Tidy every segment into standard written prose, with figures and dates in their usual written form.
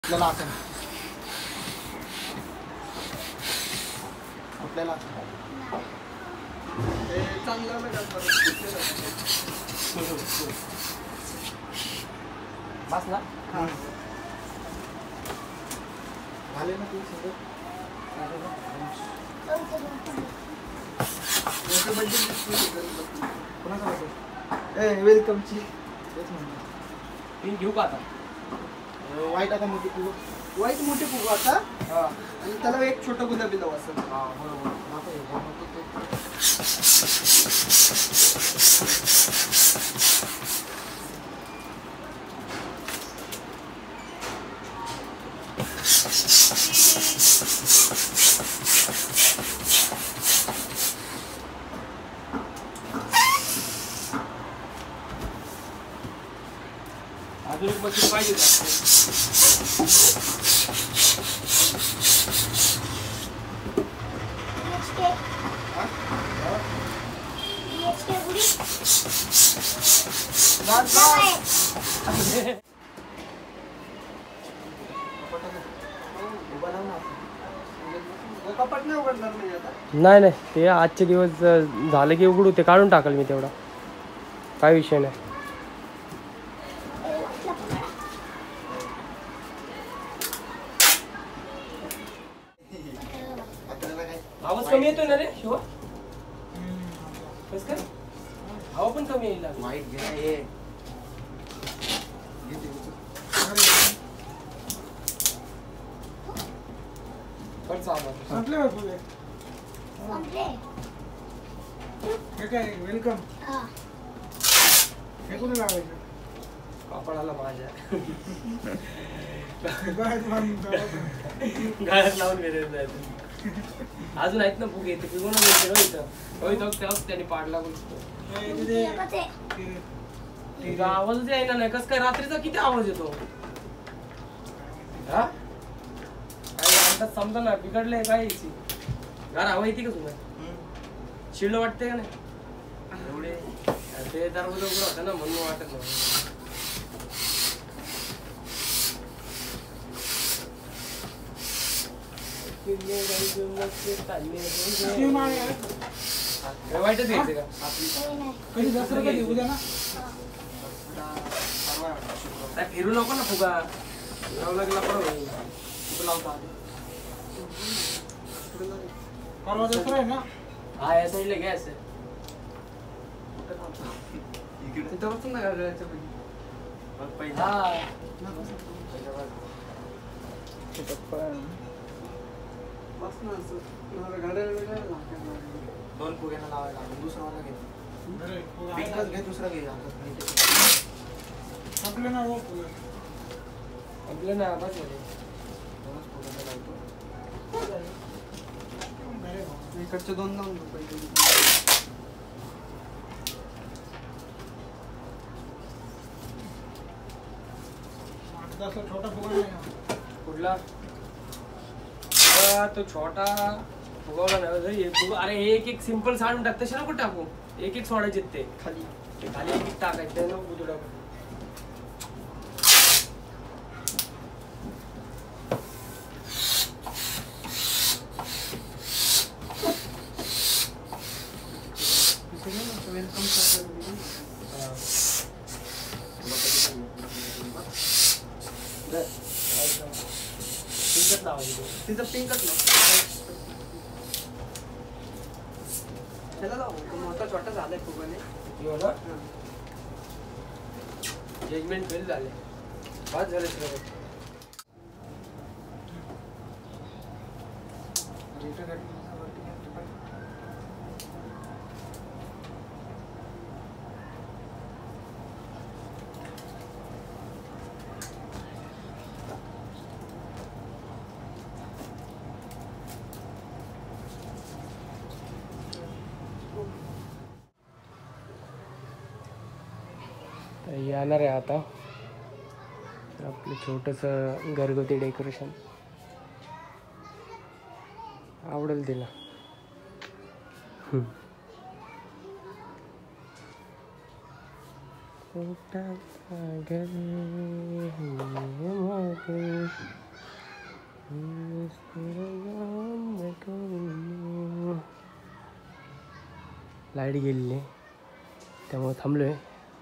आपल्याला चांगला बस ना झाले ना तू वेलकमची घेऊ का आता वाईट आता मोठी फुगू वाईट मोठी फुगू आता आणि त्याला एक छोटं गुलाबी लावू असं अजून एक मशीन पाहिजे नाही नाही ते आजचे दिवस झाले की उघडू ते काढून टाकल मी तेवढा काय विषय नाही आवाज कमी येतोय ना रे शिवा कस काय हवा पण कमी येईल वाईट घे वेलकम हे कोणी लावायचं कापडाला माझ्या गाळ्यात लावून गेले अजून आहेत ना फुगे येते पिगून त्याने पाडला आवाजच यायला नाही कस काय रात्रीचा किती आवाज येतो हा काही अंदाज समजा ना बिघडलंय काय याची गार हवा येते का तुला शिळ वाटतंय का नाही एवढे ते दरवाजा उघडं होतं ना म्हणून वाटत नव्हतं वाईटच घ्यायचे का कधी दसरा कधी उद्या ना फिरू नको ना फुगा लागला बरोबर लावता परवा दसरा आहे ना हा या साईडला घ्या असं तिथं बसून ना गाड्याच्या दोन फुग्यांना लावायला दुसरा वाला घे पिंकच घे दुसरा घे आपलं ना आपलं ना बस इकडचे दोन लावून छोटा फुगा नाही कुठला तो छोटा फुगवला नाही अरे एक एक सिंपल साडून टाक तसे नको टाकू एक एक सोडायचे ते खाली खाली एक एक टाकायचे नको तुला वेलकम पिंकच लावायचं तिथं पिंकच त्याला लावू मोठा छोटा झालाय फुगाने जजमेंट फेल झाले बाद झाले येणार आहे आता आपलं छोटंसं घरगुती डेकोरेशन आवडेल तिला लाईट गेलेली त्यामुळे थांबलोय.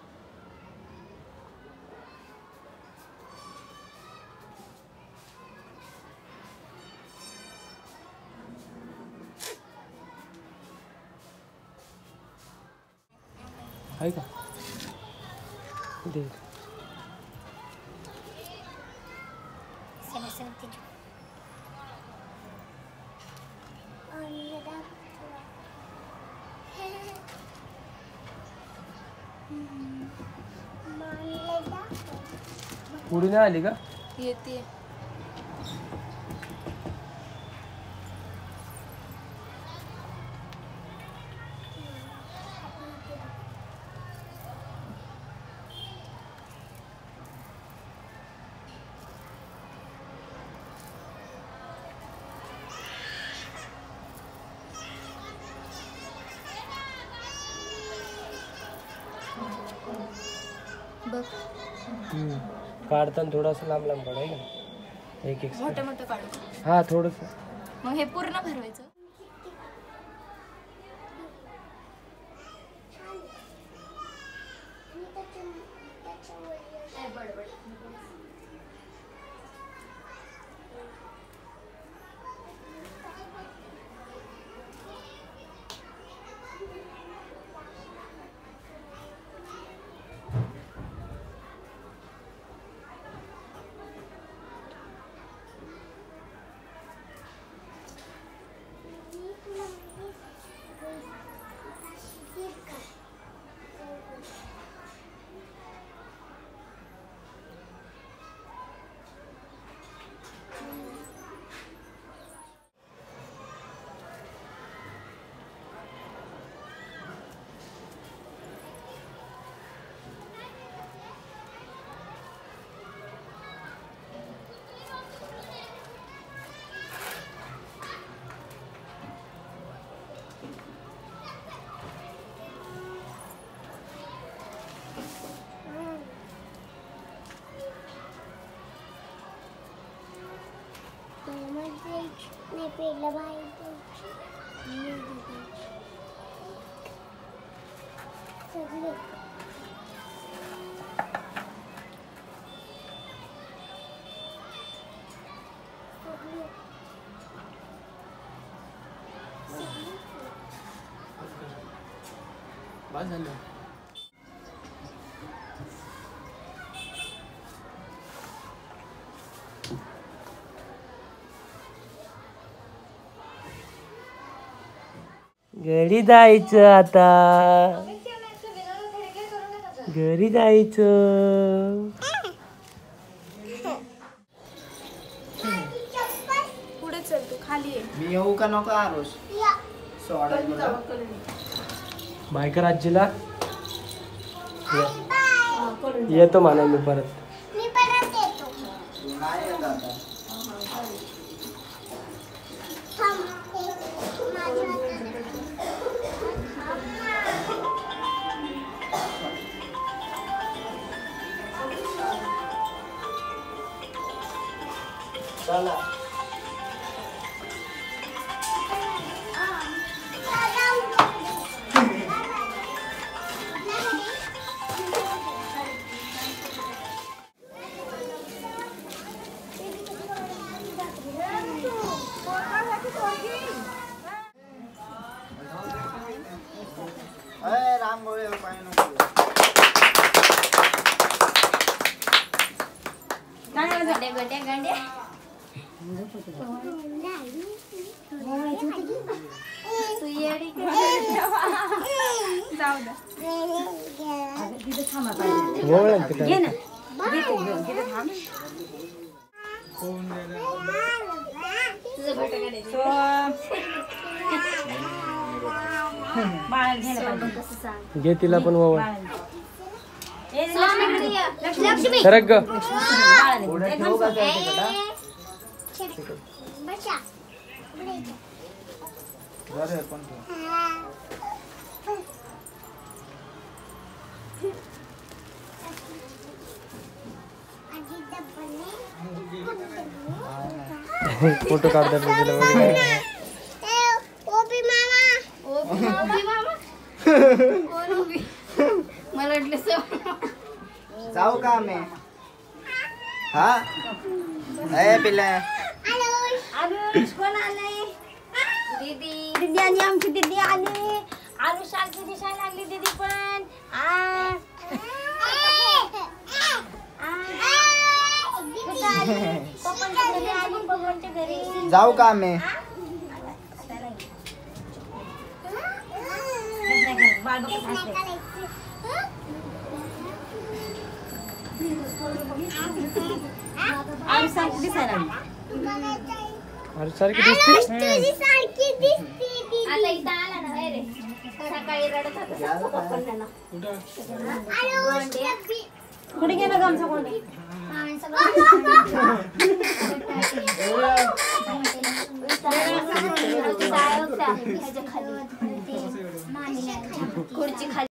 आहे का दे पुढे नाही आली का? येते. बघ काढताना थोडासा लांब लांब काढ आहे का? एक एक मोठं मोठं काढू. हा थोडस. मग हे पूर्ण भरवायचं. बस झालं. घरी जायचं आता. घरी जायचं. पुढे चल तू खाली ये. मी येऊ का नको आरोस सोडा बायकर आजीला येतो म्हणा मी परत. नाही येत आता. चला रांगोळी पाहिजे नको. गड्या गड्या गड्या. जाऊ घे तिला पण वळ. सरक ग. फोटो काढतात तुला वगैरे. ओबी मामा. कोण ओबी? मला वाटलं जाऊ का आम्ही हा ए पिल्ला आरुष कोण आलंय? दीदी. दीदी आणि आमची दीदी आली. आरुष सारखी दिसायला लागली दीदी पण. जाऊ का आम्ही आरुष सारखी दिसायला लागली. अरे सारखी दिसते. आता इथं आला ना रे. सकाळी रडत होता. कुठे गेला आमचा कोणी? खुर्ची खाली